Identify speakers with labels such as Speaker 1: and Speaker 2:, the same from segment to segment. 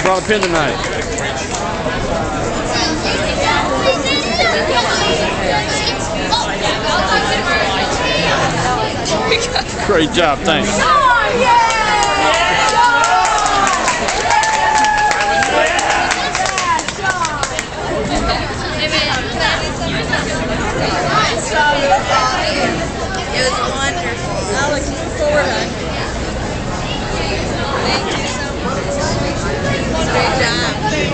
Speaker 1: brought a pin tonight. Great job, thanks.
Speaker 2: It was wonderful. Alex, move forward, hon. Thank you so much. Great job.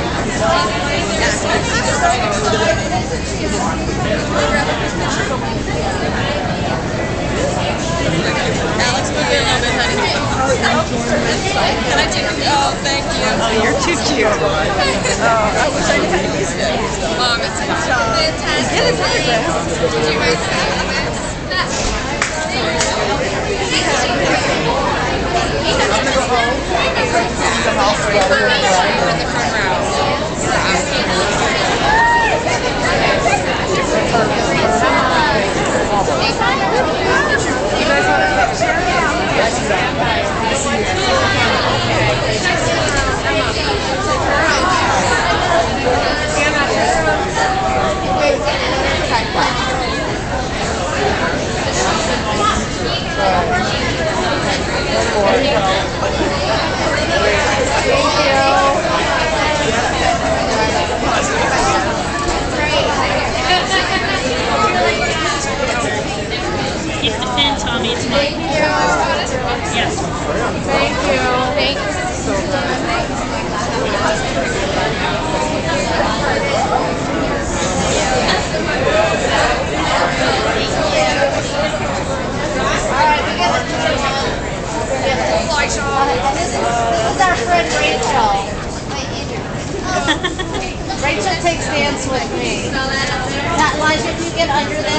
Speaker 2: Alex, move in a little bit, honey. Can I take a... Oh, thank you. Oh, you're too cute. Oh, I wish I had used it. Oh, it's fantastic. Get his autograph. Did you guys see this?
Speaker 3: Keep the pin, Tommy. It's mine. Yes.
Speaker 2: Thank you. Thank you so
Speaker 4: This is our friend Rachel. Rachel takes dance with me. That Elijah, if you get under that,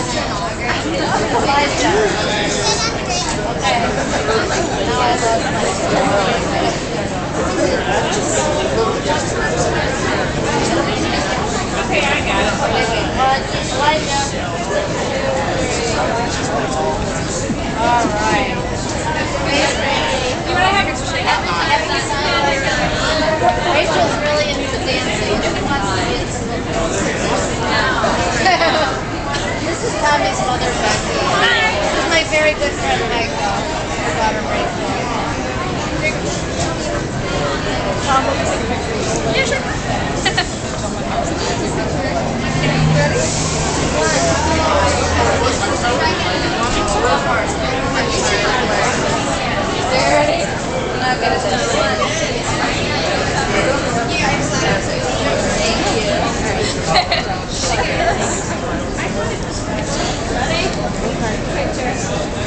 Speaker 4: Elijah. Okay. Now I love
Speaker 2: Okay, I got it.
Speaker 4: Elijah. All right.
Speaker 2: You want to have your shake?
Speaker 4: Rachel's really into dancing. This is Tommy's mother, Becky. This is my very good friend, Michael. Her daughter, Rachel. Tom, will you take a picture?
Speaker 2: Yeah, sure.
Speaker 4: Ready? Ready? Not good at this. Thank you. Ready? Okay.